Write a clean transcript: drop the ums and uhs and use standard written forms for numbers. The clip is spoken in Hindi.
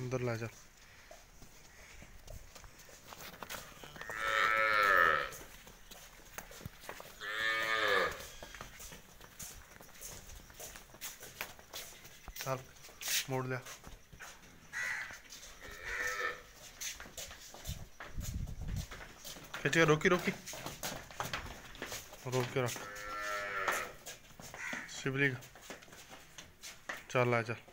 उधर ला चल। चल मोड़ लिया। खींच के रोकी रोकी रोक के रख शिवलिंग। चल आ चल।